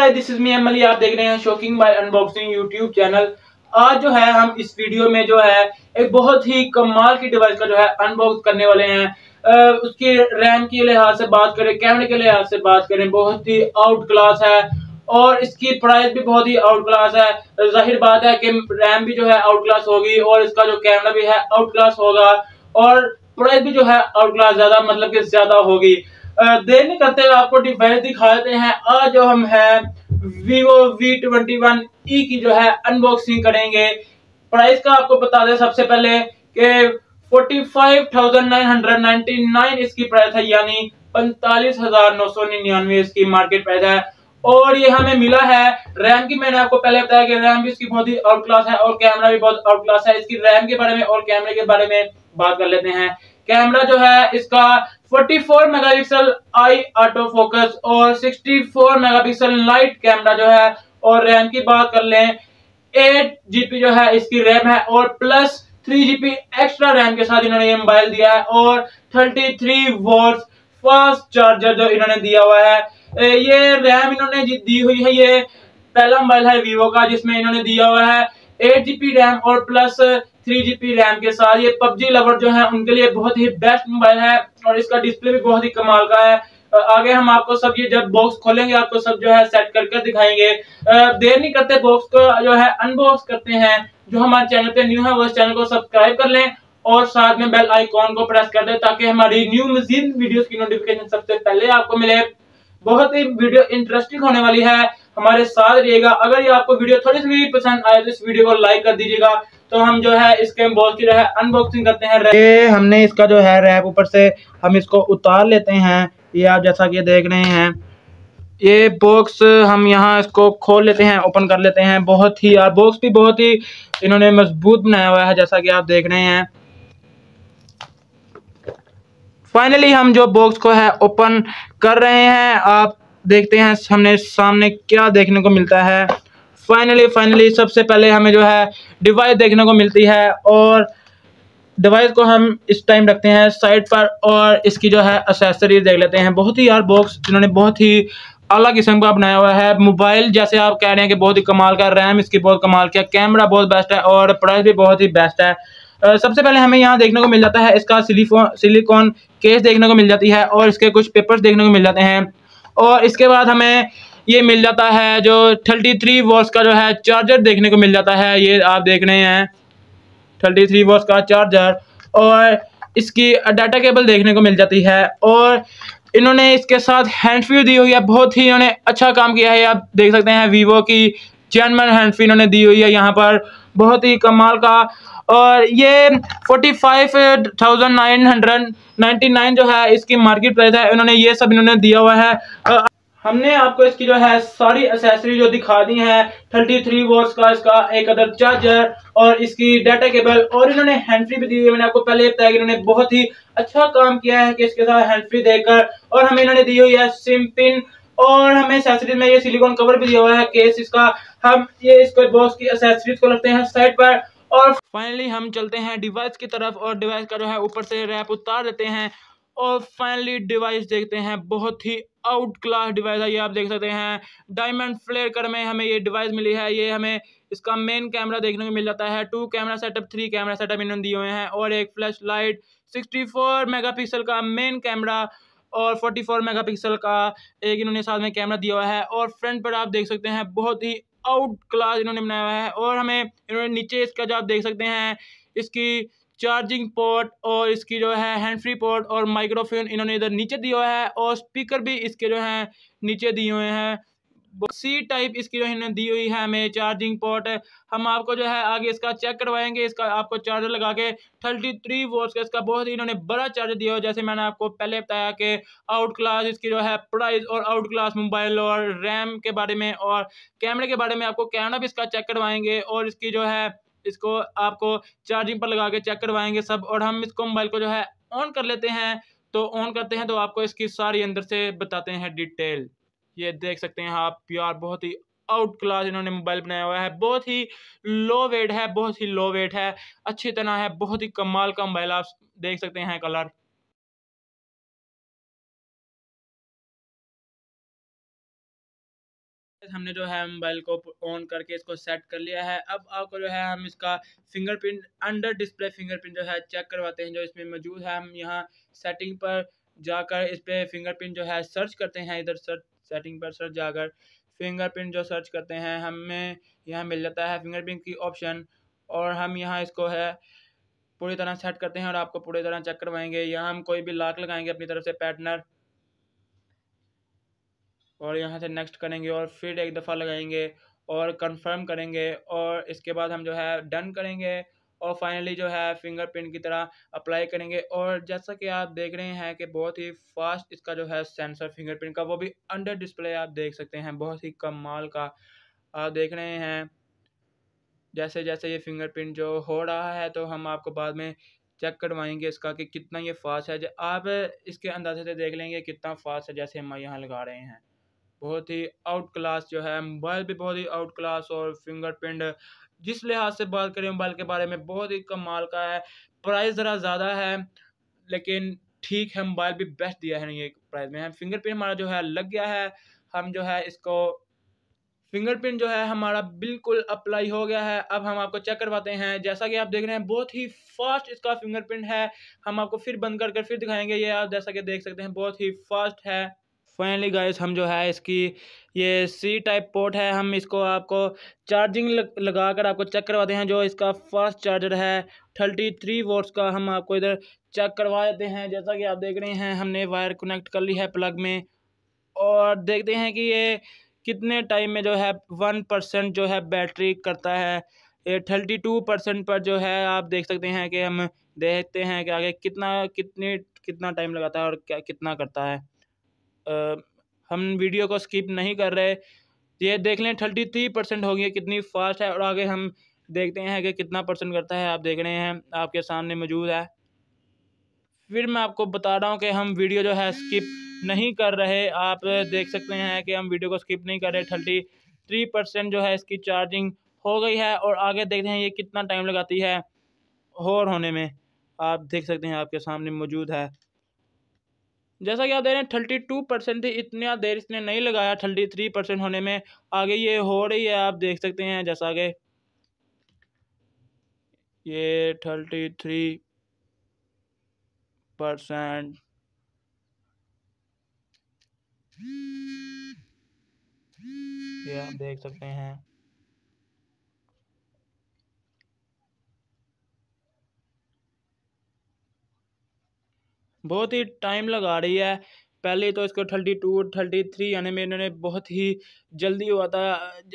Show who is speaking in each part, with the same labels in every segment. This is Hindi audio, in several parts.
Speaker 1: Guys, this is me Emily. आप देख रहे हैं shocking by unboxing YouTube channel. आज जो है हम इस वीडियो में जो है एक बहुत ही कमाल की डिवाइस का जो है अनबॉक्स करने वाले हैं। उसकी रैम के लिहाज से बात करें, कैमरे के लिहाज से बात करें, बहुत ही आउट क्लास है और इसकी प्राइस भी बहुत ही आउट क्लास है। जाहिर बात है कि रैम भी जो है आउट क्लास होगी और इसका जो कैमरा भी है आउट क्लास होगा और प्राइस भी जो है आउट क्लास ज्यादा मतलब कि ज्यादा होगी। देर नहीं करते हुए आपको डिवाइस दिखा देते हैं। आज जो हम है Vivo V21e की जो है अनबॉक्सिंग करेंगे। प्राइस का आपको बता दें सबसे पहले कि 45,999 इसकी प्राइस है, यानी 45,999 इसकी मार्केट प्राइस है। और ये हमें मिला है रैम की। मैंने आपको पहले बताया कि रैम भी इसकी बहुत ही आउट क्लास है और कैमरा भी बहुत आउट क्लास है। इसकी रैम के बारे में और कैमरे के बारे में बात कर लेते हैं। कैमरा जो है इसका 44 मेगापिक्सल आई ऑटो फोकस और 64 मेगापिक्सल लाइट कैमरा जो है। और रैम की बात कर लें, 8 GB जो है इसकी रैम है और प्लस 3 GB एक्स्ट्रा रैम के साथ इन्होंने ये मोबाइल दिया है और 33 वॉट फास्ट चार्जर जो इन्होंने दिया हुआ है। ये रैम इन्होंने दी हुई है, ये पहला मोबाइल है वीवो का जिसमें इन्होंने दिया हुआ है 8 GB रैम और प्लस 3 GB रैम के साथ। ये पबजी लवर जो है उनके लिए बहुत ही बेस्ट मोबाइल है और इसका डिस्प्ले भी बहुत ही कमाल का है। आगे हम आपको सब ये जब बॉक्स खोलेंगे आपको सब जो है सेट करके दिखाएंगे। देर नहीं करते, बॉक्स को जो है अनबॉक्स करते हैं। जो हमारे चैनल पे न्यू है वो इस चैनल को सब्सक्राइब कर लें और साथ में बेल आइकॉन को प्रेस कर दें ताकि हमारी न्यू मजीद वीडियोस की नोटिफिकेशन सबसे पहले आपको मिले। बहुत ही वीडियो इंटरेस्टिंग होने वाली है, हमारे साथ रहिएगा। अगर ये आपको वीडियो थोड़ी सी भी पसंद आए तो इस वीडियो को लाइक कर दीजिएगा। तो हम जो है इसके बॉक्स की जो है अनबॉक्सिंग करते हैं। ये हमने इसका जो है रैप ऊपर से हम इसको उतार लेते हैं। ये आप जैसा कि देख रहे हैं, ये बॉक्स हम यहाँ इसको खोल लेते हैं, ओपन कर लेते हैं। बहुत ही यार बॉक्स भी बहुत ही इन्होंने मजबूत बनाया हुआ है जैसा कि आप देख रहे हैं। फाइनली हम जो बॉक्स को है ओपन कर रहे हैं। आप देखते हैं हमने सामने क्या देखने को मिलता है। फाइनली सबसे पहले हमें जो है डिवाइस देखने को मिलती है और डिवाइस को हम इस टाइम रखते हैं साइड पर और इसकी जो है एक्सेसरीज देख लेते हैं। बहुत ही यार बॉक्स इन्होंने बहुत ही अलग किस्म का बनाया हुआ है। मोबाइल जैसे आप कह रहे हैं कि बहुत ही कमाल का, रैम इसकी बहुत कमाल का, कैमरा बहुत बेस्ट है और प्राइस भी बहुत ही बेस्ट है। सबसे पहले हमें यहाँ देखने को मिल जाता है इसका सिलिकॉन केस देखने को मिल जाती है और इसके कुछ पेपर्स देखने को मिल जाते हैं। और इसके बाद हमें ये मिल जाता है जो 33 वॉट्स का जो है चार्जर देखने को मिल जाता है। ये आप देख रहे हैं 33 वॉट्स का चार्जर और इसकी डाटा केबल देखने को मिल जाती है। और इन्होंने इसके साथ हैंड फ्री दी हुई है। बहुत ही इन्होंने अच्छा काम किया है। आप देख सकते हैं वीवो की जेन्युइन हैंड फ्री इन्होंने दी हुई है यहाँ पर, बहुत ही कमाल का। और ये 45,999 जो है इसकी मार्केट प्राइस है। इन्होंने ये सब इन्होंने दिया हुआ है। हमने आपको इसकी जो है सारी एक्सेसरी जो दिखा दी है, 33 वॉट्स का इसका एक अदर चार्जर और इसकी डाटा केबल और इन्होंने हैंड फ्री भी दी हुई है। मैंने आपको पहले बताया कि इन्होंने बहुत ही अच्छा काम किया है कि इसके साथ हैंड फ्री देकर। और हमें इन्होंने दी हुई है सिम पिन और हमें एक्सेसरीज में ये सिलिकॉन कवर भी दिया हुआ है केस इसका। हम ये इसको बॉक्स की एक्सेसरीज को रखते हैं साइड पर और फाइनली हम चलते हैं डिवाइस की तरफ और डिवाइस का जो है ऊपर से रैप उतार देते हैं और फाइनली डिवाइस देखते हैं। बहुत ही आउट क्लास डिवाइस है। ये आप देख सकते हैं डायमंड फ्लेयर कलर में हमें ये डिवाइस मिली है। ये हमें इसका मेन कैमरा देखने को मिल जाता है, 2 कैमरा सेटअप, 3 कैमरा सेटअप इन्होंने दिए हुए हैं और एक फ्लैश लाइट, 64 मेगापिक्सल का मेन कैमरा और 44 मेगापिक्सल का एक इन्होंने साथ में कैमरा दिया हुआ है। और फ्रंट पर आप देख सकते हैं बहुत ही आउट क्लास इन्होंने बनाया हुआ है। और हमें इन्होंने नीचे इसका जो आप देख सकते हैं इसकी चार्जिंग पोर्ट और इसकी जो है हैंड फ्री पोर्ट और माइक्रोफोन इन्होंने इधर नीचे दिया हुआ है और स्पीकर भी इसके जो है नीचे दिए हुए हैं। सी टाइप इसकी जो इन्होंने दी हुई है हमें चार्जिंग पोर्ट। हम आपको जो है आगे इसका चेक करवाएंगे। इसका आपको चार्जर लगा के 33 वोल्ट का इसका बहुत ही इन्होंने बड़ा चार्जर दिया हुआ। जैसे मैंने आपको पहले बताया कि आउट क्लास इसकी जो है प्राइस और आउट क्लास मोबाइल और रैम के बारे में और कैमरे के बारे में आपको कैमरा भी इसका चेक करवाएंगे और इसकी जो है इसको आपको चार्जिंग पर लगा के चेक करवाएंगे सब। और हम इसको मोबाइल को जो है ऑन कर लेते हैं। तो ऑन करते हैं तो आपको इसकी सारी अंदर से बताते हैं डिटेल। ये देख सकते हैं आप यार, बहुत ही आउट क्लास इन्होंने मोबाइल बनाया हुआ है। बहुत ही लो वेट है, बहुत ही लो वेट है, अच्छी तरह है, बहुत ही कमाल का मोबाइल। आप देख सकते हैं कलर। हमने जो है मोबाइल को ऑन करके इसको सेट कर लिया है। अब आपको जो है हम इसका फिंगरप्रिंट अंडर डिस्प्ले फिंगरप्रिंट जो है चेक करवाते हैं, जो इसमें मौजूद है। हम यहाँ सेटिंग पर जाकर इस पर फिंगरप्रिंट जो है सर्च करते हैं। इधर सर्च सेटिंग पर सर्च जाकर फिंगरप्रिंट जो सर्च करते हैं, हमें यहाँ मिल जाता है फिंगरप्रिंट की ऑप्शन, और हम यहाँ इसको है पूरी तरह सेट करते हैं और आपको पूरी तरह चेक करवाएंगे। यहाँ हम कोई भी लॉक लगाएंगे अपनी तरफ से पैटर्नर, और यहाँ से नेक्स्ट करेंगे और फिर एक दफ़ा लगाएंगे और कंफर्म करेंगे, और इसके बाद हम जो है डन करेंगे और फाइनली जो है फिंगरप्रिंट की तरह अप्लाई करेंगे। और जैसा कि आप देख रहे हैं कि बहुत ही फास्ट इसका जो है सेंसर फिंगरप्रिंट का, वो भी अंडर डिस्प्ले आप देख सकते हैं, बहुत ही कमाल का आप देख रहे हैं। जैसे जैसे ये फिंगरप्रिंट जो हो रहा है तो हम आपको बाद में चेक करवाएंगे इसका कि कितना ये फास्ट है। आप इसके अंदाजे से देख लेंगे कितना फास्ट है जैसे हम यहाँ लगा रहे हैं। बहुत ही आउट क्लास जो है मोबाइल भी, बहुत ही आउट क्लास, और फिंगरप्रिंट जिस लिहाज से बात करें मोबाइल के बारे में बहुत ही कमाल का है। प्राइस ज़रा ज़्यादा है लेकिन ठीक है, मोबाइल भी बेस्ट दिया है ये प्राइस में। फिंगरप्रिंट हमारा जो है लग गया है, हम जो है इसको फिंगरप्रिंट जो है हमारा बिल्कुल अप्लाई हो गया है। अब हम आपको चेक करवाते हैं। जैसा कि आप देख रहे हैं बहुत ही फास्ट इसका फिंगरप्रिंट है। हम आपको फिर बंद कर फिर दिखाएंगे। ये आप जैसा कि देख सकते हैं बहुत ही फास्ट है। फाइनली गाइस हम जो है इसकी ये सी टाइप पोर्ट है, हम इसको आपको चार्जिंग लगा कर आपको चेक करवाते हैं। जो इसका फास्ट चार्जर है 33 वोल्ट्स का, हम आपको इधर चेक करवा देते हैं। जैसा कि आप देख रहे हैं हमने वायर कनेक्ट कर ली है प्लग में, और देखते हैं कि ये कितने टाइम में जो है 1% जो है बैटरी करता है। ये 32% पर जो है आप देख सकते हैं कि हम देखते हैं कि आगे कितना टाइम लगाता है और क्या कितना करता है। हम वीडियो को स्किप नहीं कर रहे, ये देख लें 33% हो गई, कितनी फास्ट है। और आगे हम देखते हैं कि कितना परसेंट करता है, आप देख रहे हैं आपके सामने मौजूद है। फिर मैं आपको बता रहा हूँ कि हम वीडियो जो है स्किप नहीं कर रहे, आप देख सकते हैं कि हम वीडियो को स्किप नहीं कर रहे। 33% जो है इसकी चार्जिंग हो गई है, और आगे देखते हैं ये कितना टाइम लगाती है और होने में, आप देख सकते हैं आपके सामने मौजूद है। जैसा कि आप देख रहे हैं 32% थी, इतना देर इसने नहीं लगाया 33% होने में। आगे ये हो रही है, आप देख सकते हैं जैसा कि ये 33%, ये आप देख सकते हैं। बहुत ही टाइम लगा रही है। पहले तो इसको 32 33 आने में इन्होंने बहुत ही जल्दी हुआ था।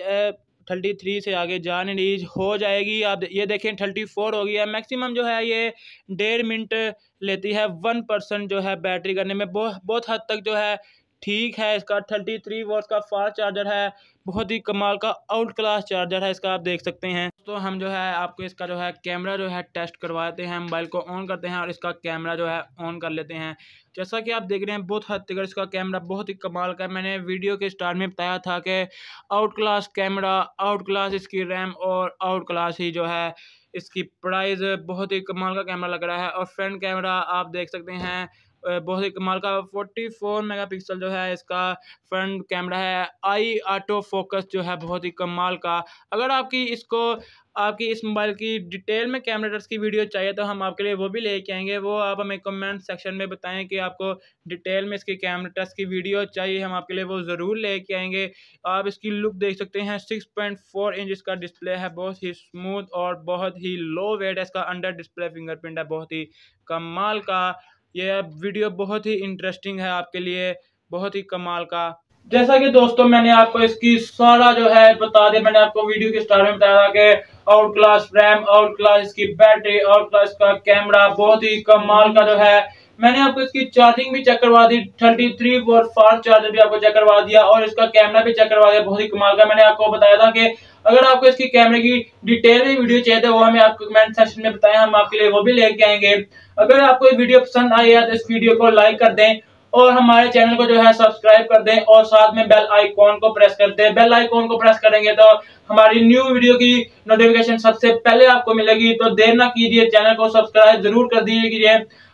Speaker 1: 33 से आगे जा नहीं रही, हो जाएगी। आप ये देखें 34 हो गई है। मैक्सिमम जो है ये 1.5 मिनट लेती है 1% जो है बैटरी करने में। बहुत हद तक जो है ठीक है। इसका 33 वॉट का फास्ट चार्जर है, बहुत ही कमाल का आउट क्लास चार्जर है इसका, आप देख सकते हैं। तो हम जो है आपको इसका जो है कैमरा जो है टेस्ट करवाते हैं। मोबाइल को ऑन करते हैं और इसका कैमरा जो है ऑन कर लेते हैं। जैसा कि आप देख रहे हैं बहुत हद तक इसका कैमरा बहुत ही कमाल का है। मैंने वीडियो के स्टार्ट में बताया था कि out class camera, out class इसकी रैम, और आउट क्लास ही जो है इसकी प्राइस। बहुत ही कमाल का कैमरा लग रहा है। और फ्रंट कैमरा आप देख सकते हैं बहुत ही कमाल का 44 मेगापिक्सल जो है इसका फ्रंट कैमरा है। आई ऑटो फोकस जो है बहुत ही कमाल का। अगर आपकी इस मोबाइल की डिटेल में कैमरा टेस्ट की वीडियो चाहिए तो हम आपके लिए वो भी लेके आएंगे। वो आप हमें कमेंट सेक्शन में बताएं कि आपको डिटेल में इसकी कैमरा टेस्ट की वीडियो चाहिए, हम आपके लिए वो ज़रूर लेके आएंगे। आप इसकी लुक देख सकते हैं, 6.4 इंच इसका डिस्प्ले है, बहुत ही स्मूथ और बहुत ही लो वेट है। इसका अंडर डिस्प्ले फिंगरप्रिंट है, बहुत ही कमाल का। ये वीडियो बहुत ही इंटरेस्टिंग है आपके लिए, बहुत ही कमाल का। जैसा कि दोस्तों मैंने आपको इसकी सारा जो है बता दिया। मैंने आपको वीडियो के स्टार्ट में बताया कि out class RAM, out class इसकी बैटरी, आउट क्लास का कैमरा, बहुत ही कमाल का जो है। मैंने आपको इसकी चार्जिंग भी चेक करवा दी, 33 वोल्ट फास्ट चार्जर भी आपको चेक करवा दिया, और इसका कैमरा भी चेक करवा दिया, बहुत ही कमाल का। मैंने आपको बताया था कि अगर आपको इसकी कैमरे की डिटेल में वीडियो चाहिए तो वो हमें आपको कमेंट सेक्शन में बताएं, हम आपके लिए वो भी लेके आएंगे। अगर आपको ये वीडियो पसंद आई है तो इस वीडियो को लाइक कर दें और हमारे चैनल को जो है सब्सक्राइब कर दें, और साथ में बेल आइकॉन को प्रेस कर दें। बेल आइकॉन को प्रेस करेंगे तो हमारी न्यू वीडियो की नोटिफिकेशन सबसे पहले आपको मिलेगी। तो देर ना कीजिए, चैनल को सब्सक्राइब जरूर कर दीजिए।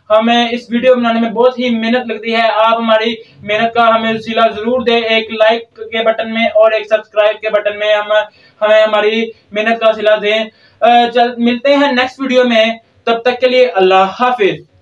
Speaker 1: हमें इस वीडियो बनाने में बहुत ही मेहनत लगती है। आप हमारी मेहनत का हमें सिला जरूर दें, एक लाइक के बटन में और एक सब्सक्राइब के बटन में हमें हमारी मेहनत का सिला दें। मिलते हैं नेक्स्ट वीडियो में, तब तक के लिए अल्लाह हाफिज।